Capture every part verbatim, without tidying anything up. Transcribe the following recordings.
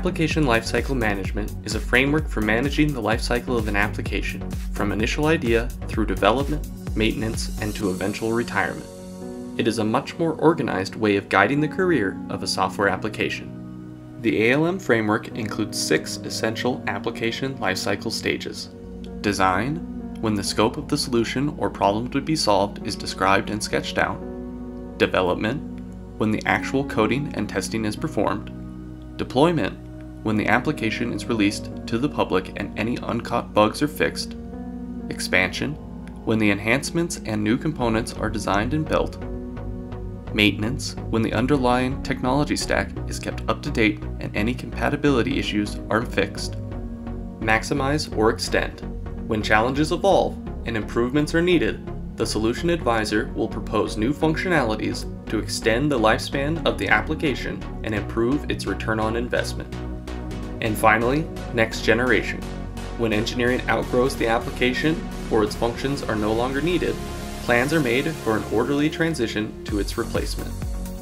Application Lifecycle Management is a framework for managing the lifecycle of an application, from initial idea through development, maintenance, and to eventual retirement. It is a much more organized way of guiding the career of a software application. The A L M framework includes six essential application lifecycle stages. Design, when the scope of the solution or problem to be solved is described and sketched out. Development, when the actual coding and testing is performed. Deployment, when the application is released to the public and any uncaught bugs are fixed. Expansion, when the enhancements and new components are designed and built. Maintenance, when the underlying technology stack is kept up to date and any compatibility issues are fixed. Maximize or extend, when challenges evolve and improvements are needed, the solution advisor will propose new functionalities to extend the lifespan of the application and improve its return on investment. And finally, next generation. When engineering outgrows the application or its functions are no longer needed, plans are made for an orderly transition to its replacement.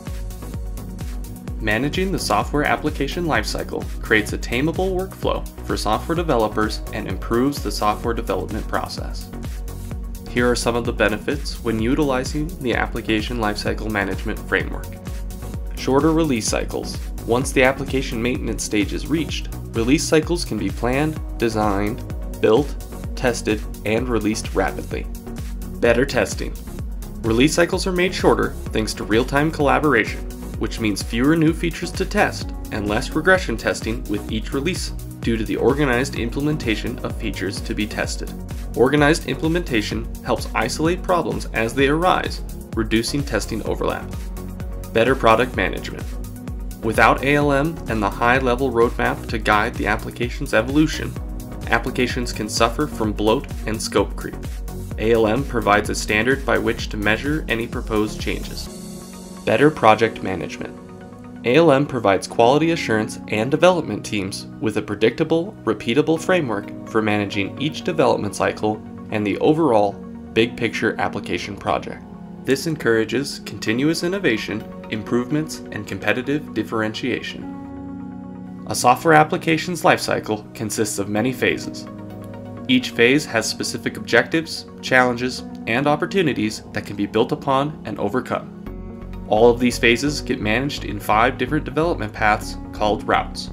Managing the software application lifecycle creates a tameable workflow for software developers and improves the software development process. Here are some of the benefits when utilizing the Application Lifecycle Management Framework. Shorter release cycles. Once the application maintenance stage is reached, release cycles can be planned, designed, built, tested, and released rapidly. Better testing. Release cycles are made shorter thanks to real-time collaboration, which means fewer new features to test and less regression testing with each release due to the organized implementation of features to be tested. Organized implementation helps isolate problems as they arise, reducing testing overlap. Better product management. Without A L M and the high-level roadmap to guide the application's evolution, applications can suffer from bloat and scope creep. A L M provides a standard by which to measure any proposed changes. Better project management. A L M provides quality assurance and development teams with a predictable, repeatable framework for managing each development cycle and the overall big picture application project. This encourages continuous innovation, improvements, and competitive differentiation. A software application's lifecycle consists of many phases. Each phase has specific objectives, challenges, and opportunities that can be built upon and overcome. All of these phases get managed in five different development paths called routes.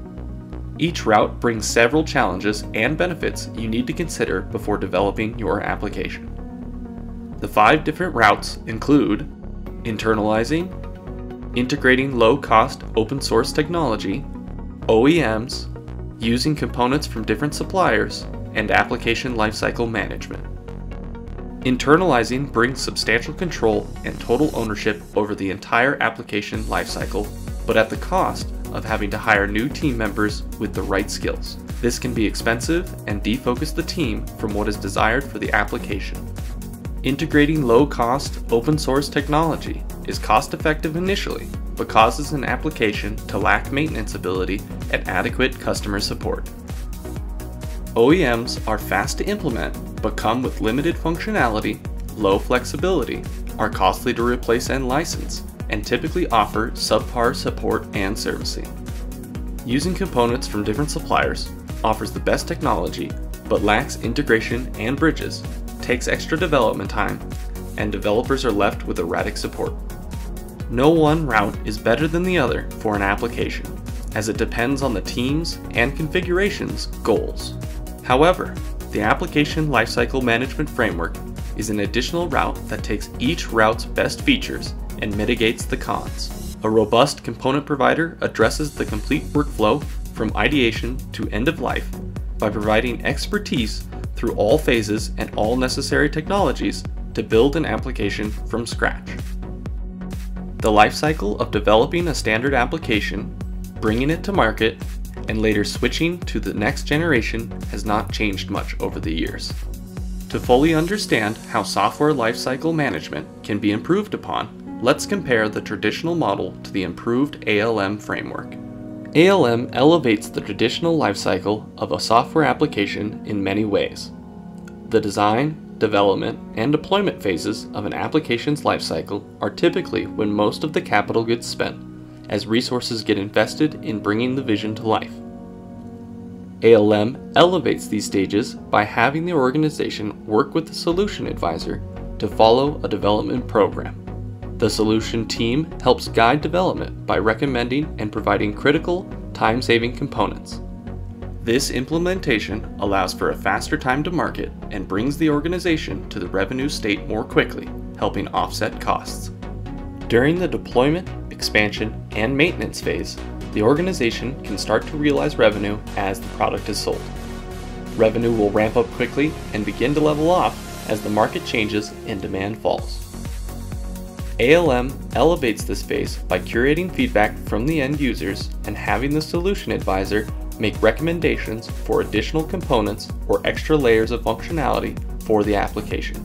Each route brings several challenges and benefits you need to consider before developing your application. The five different routes include internalizing, integrating low-cost open-source technology, O E Ms, using components from different suppliers, and application lifecycle management. Internalizing brings substantial control and total ownership over the entire application lifecycle, but at the cost of having to hire new team members with the right skills. This can be expensive and defocus the team from what is desired for the application. Integrating low-cost, open-source technology is cost-effective initially, but causes an application to lack maintenance ability and adequate customer support. O E Ms are fast to implement, but come with limited functionality, low flexibility, are costly to replace and license, and typically offer subpar support and servicing. Using components from different suppliers offers the best technology, but lacks integration and bridges, takes extra development time, and developers are left with erratic support. No one route is better than the other for an application, as it depends on the team's and configuration's goals. However, the Application Lifecycle Management Framework is an additional route that takes each route's best features and mitigates the cons. A robust component provider addresses the complete workflow from ideation to end of life by providing expertise through all phases and all necessary technologies to build an application from scratch. The lifecycle of developing a standard application, bringing it to market, and later switching to the next generation has not changed much over the years. To fully understand how software lifecycle management can be improved upon, let's compare the traditional model to the improved A L M framework. A L M elevates the traditional lifecycle of a software application in many ways. The design, development, and deployment phases of an application's lifecycle are typically when most of the capital gets spent, as resources get invested in bringing the vision to life. A L M elevates these stages by having the organization work with the solution advisor to follow a development program. The solution team helps guide development by recommending and providing critical, time-saving components. This implementation allows for a faster time to market and brings the organization to the revenue state more quickly, helping offset costs. During the deployment, expansion, and maintenance phase, the organization can start to realize revenue as the product is sold. Revenue will ramp up quickly and begin to level off as the market changes and demand falls. A L M elevates this phase by curating feedback from the end users and having the solution advisor make recommendations for additional components or extra layers of functionality for the application.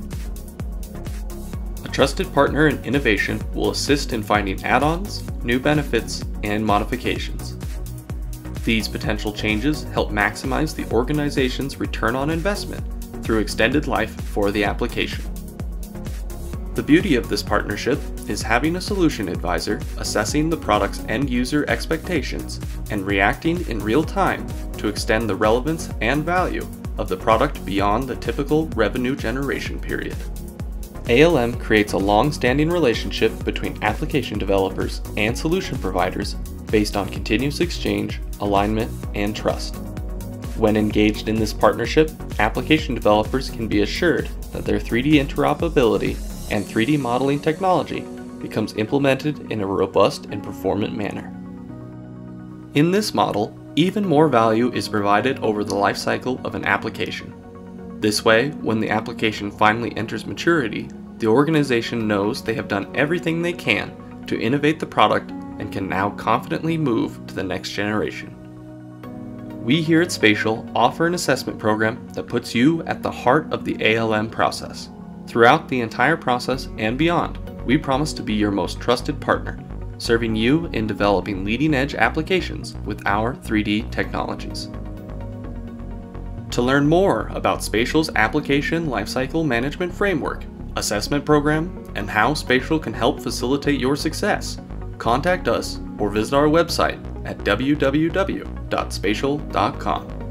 A trusted partner in innovation will assist in finding add-ons, new benefits, and modifications. These potential changes help maximize the organization's return on investment through extended life for the application. The beauty of this partnership is having a solution advisor assessing the product's end user expectations and reacting in real time to extend the relevance and value of the product beyond the typical revenue generation period. A L M creates a long-standing relationship between application developers and solution providers based on continuous exchange, alignment, and trust. When engaged in this partnership, application developers can be assured that their three D interoperability and three D modeling technology becomes implemented in a robust and performant manner. In this model, even more value is provided over the life cycle of an application. This way, when the application finally enters maturity, the organization knows they have done everything they can to innovate the product and can now confidently move to the next generation. We here at Spatial offer an assessment program that puts you at the heart of the A L M process. Throughout the entire process and beyond, we promise to be your most trusted partner, serving you in developing leading-edge applications with our three D technologies. To learn more about Spatial's Application Lifecycle Management Framework, assessment program, and how Spatial can help facilitate your success, contact us or visit our website at w w w dot spatial dot com.